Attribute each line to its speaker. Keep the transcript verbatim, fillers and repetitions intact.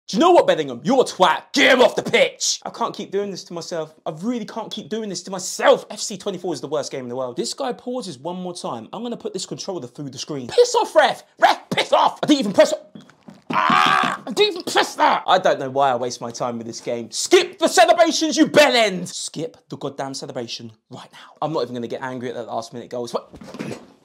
Speaker 1: Do you know what, Bellingham? You're a twat. Get him off the pitch. I can't keep doing this to myself. I really can't keep doing this to myself. F C twenty-four is the worst game in the world. This guy pauses one more time. I'm going to put this controller through the screen. Piss off, ref. Ref, piss off. I didn't even press... Ah! I didn't even press that. I don't know why I waste my time with this game. Skip the celebrations, you bell end. Skip the goddamn celebration right now. I'm not even going to get angry at that last minute goals. But